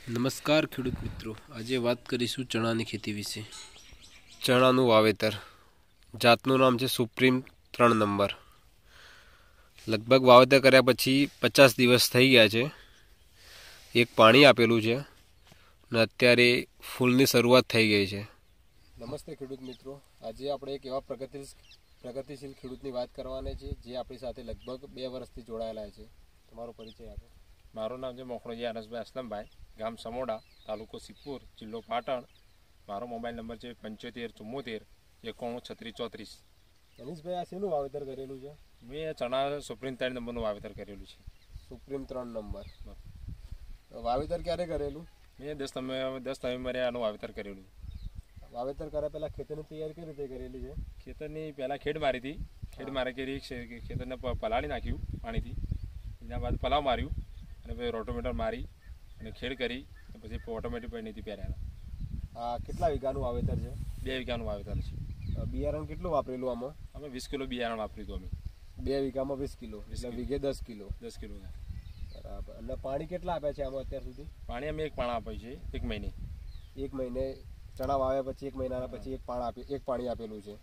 નમસ્કાર ખેડૂત મિત્રો, આજે વાત કરીશું ચણાની ખેતી વિશે। ચણાનું વાવેતર, જાતનું નામ છે સુપ્રીમ 3 નંબર। લગભગ વાવેતર કર્યા પછી 50 દિવસ થઈ ગયા છે। એક પાણી આપેલું છે અને અત્યારે ફૂલની શરૂઆત થઈ ગઈ છે। નમસ્તે ખેડૂત મિત્રો, આજે આપણે એક એવા પ્રગતિશીલ ખેડૂતની વાત કરવાના છે જે આપણી સાથે લગભગ 2 વર્ષથી જોડાયેલા છે। તમારો પરિચય આપો। મારું નામ છે મોખણોજી આનસભાઈ અસલમભાઈ, ગામ સમોડા, તાલુકો સિદ્ધપુર, જિલ્લો પાટણ। મારો મોબાઈલ નંબર છે 75 74 91 36 34। મનીષભાઈ, આ શેનું વાવેતર કરેલું છે? મેં ચણા સુપ્રીમ 3 નંબરનું વાવેતર કરેલું છે। સુપ્રીમ 3 નંબર વાવેતર ક્યારે કરેલું? મેં 10 નવેમ્બરે આનું વાવેતર કરેલું। વાવેતર કર્યા પહેલાં ખેતરની તૈયારી કઈ રીતે કરેલી છે? ખેતરની પહેલાં ખેડ મારી હતી, ખેડ મારી કરી ખેતરને પલાળી નાખ્યું પાણીથી, એના બાદ પલાવ માર્યું અને પછી રોટોમીટર મારી અને ખેડ કરી અને પછી ઓટોમેટિક પૈણીથી પહેર્યા। આ કેટલા વીઘાનું વાવેતર છે? 2 વીઘાનું વાવેતર છે। બિયારણ કેટલું વાપરેલું આમાં? અમે 20 કિલો બિયારણ વાપર્યું હતું। અમે 2 વીઘામાં 20 કિલો, એટલે વીઘે 10 કિલો। 10 કિલો બરાબર। અને પાણી કેટલા આપ્યા છે આમાં અત્યાર સુધી? પાણી અમે એક પાણા આપ્યું છે, 1 મહિને। 1 મહિને ચણા વાવ્યા પછી 1 મહિનાના પછી એક પાણી આપેલું છે।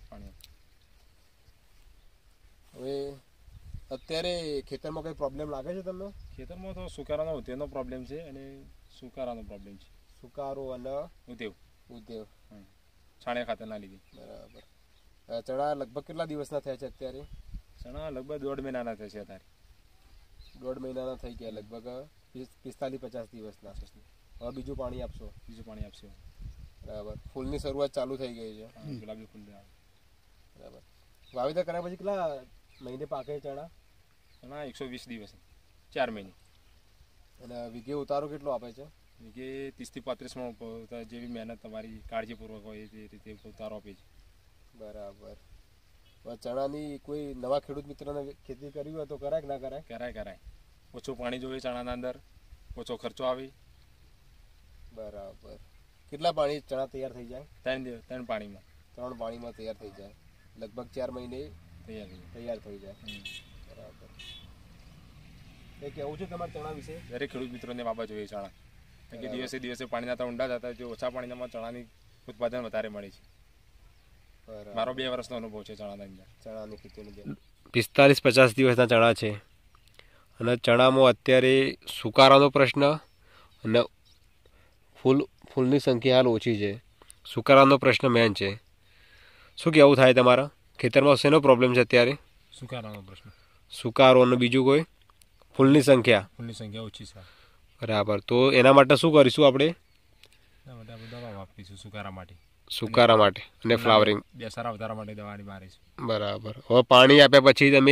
હવે અત્યારે ખેતરમાં કઈ પ્રોબ્લેમ લાગે છે તમને? ખેતરમાં તો સુકારાનો ઉધેવનો પ્રોબ્લેમ છે અને સુકારાનો પ્રોબ્લેમ છે। સુકારો અને ઉધેવ છાણિયા ખાતરના લીધે। બરાબર। ચણા લગભગ કેટલા દિવસના થયા છે અત્યારે? ચણા લગભગ 1.5 મહિનાના થશે અત્યારે। 1.5 મહિનાના થઈ ગયા, લગભગ 45-50 દિવસના। હવે બીજું પાણી આપશો? બીજું પાણી આપશે। બરાબર। ફૂલની શરૂઆત ચાલુ થઈ ગઈ છે? ગુલાબી ફૂલ। બરાબર। વાવેતર કર્યા પછી કેટલા મહિને પાકે ચણા? ચણા 120 દિવસ, 4 મહિને। અને વીઘે ઉતારો કેટલો આપે છે? વીઘે 30 થી 35 માં જેવી મહેનત તમારી કાળજીપૂર્વક હોય તે રીતે ઉતારો આપે છે। બરાબર। ચણાની કોઈ નવા ખેડૂત મિત્રને ખેતી કરવી હોય તો કરાય કે ના કરાય? કરાય। ઓછું પાણી જોઈએ ચણાના અંદર, ઓછો ખર્ચો આવે। બરાબર। કેટલા પાણી ચણા તૈયાર થઈ જાય? 3 પાણીમાં। 3 પાણીમાં તૈયાર થઈ જાય, લગભગ 4 મહિને તૈયાર થઈ જાય। બરાબર। એ કેવું છે તમારે ચણા વિશે? દરેક ખેડૂત મિત્રોને વાવવા જોઈએ ચણા, કે દિવસે દિવસે પાણીના તો ઊંડા જતા, જો ઓછા પાણીમાં ચણાની ઉત્પાદન વધારે મળે છે। મારો 2 વર્ષનો અનુભવ છે ચણાની અંદર, ચણાની ખેતીનો। 45-50 દિવસના ચણા છે અને ચણામાં અત્યારે સુકારાનો પ્રશ્ન અને ફૂલની સંખ્યા હાલ ઓછી છે। સુકારાનો પ્રશ્ન મેન છે। શું કહેવું થાય તમારા? ખેતરમાં શેનો પ્રોબ્લેમ છે અત્યારે? સુકારાનો પ્રશ્ન, સુકારો અને બીજું કોઈ? ફૂલની સંખ્યા ઓછી છે। બરાબર। તો એના માટે શું કરીશું આપણે? દવા વાપરીશું સુકારા માટે અને ફ્લાવરિંગ બેસારા વધારવા માટે દવાની મારીશું। બરાબર। હવે પાણી આપ્યા પછી તમે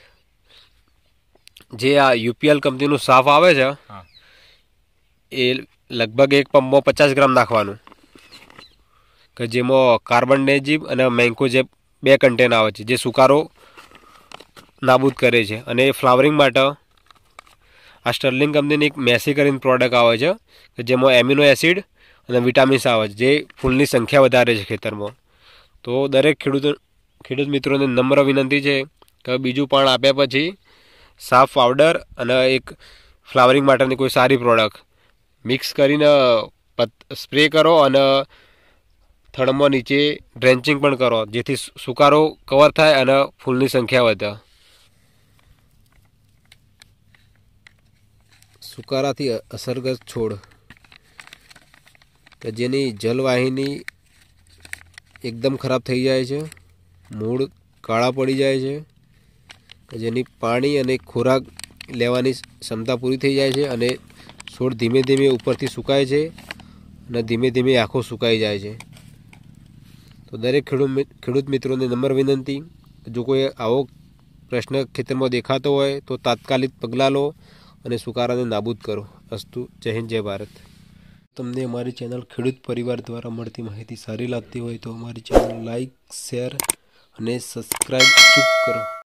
જે આ યુપીએલ કંપનીનું સાફ આવે છે એ લગભગ એક પંપમાં 50 ગ્રામ નાખવાનું, કે જેમાં કાર્બન નેજીબ અને મેન્કોજેબ 2 કન્ટેન આવે છે જે સુકારો નાબૂદ કરે છે। અને ફ્લાવરિંગ માટે આ સ્ટર્લિંગ કંપનીની એક મેસી કરીને પ્રોડક્ટ આવે છે કે જેમાં એમિનો એસિડ અને વિટામિન્સ આવે છે જે ફૂલની સંખ્યા વધારે છે ખેતરમાં। તો દરેક ખેડૂત મિત્રોને નમ્ર વિનંતી છે કે બીજું પાણ આપ્યા પછી સાફ પાવડર અને એક ફ્લાવરિંગ માટેની કોઈ સારી પ્રોડક્ટ મિક્સ કરીને સ્પ્રે કરો અને થડમાં નીચે ડ્રેન્ચિંગ પણ કરો, જેથી સુકારો કવર થાય અને ફૂલની સંખ્યા વધે। સુકારાથી અસરગ્રસ્ત છોડ કે જેની જલવાહિની એકદમ ખરાબ થઈ જાય છે, મૂળ કાળા પડી જાય છે, કે જેની પાણી અને ખોરાક લેવાની ક્ષમતા પૂરી થઈ જાય છે અને છોડ ધીમે ધીમે ઉપરથી સુકાય છે અને ધીમે ધીમે આખો સુકાઈ જાય છે। તો દરેક ખેડૂત મિત્રોને નમ્ર વિનંતી, જો કોઈ આવો પ્રશ્ન ખેતરમાં દેખાતો હોય તો તાત્કાલિક પગલાં લો અને સુકારાને નાબૂદ કરો। અસ્તુ। જય હિન્દ, જય ભારત। તમને અમારી ચેનલ ખેડૂત પરિવાર દ્વારા મળતી માહિતી સારી લાગતી હોય તો અમારી ચેનલ લાઇક, શેર અને સબસ્ક્રાઈબ અચૂક કરો।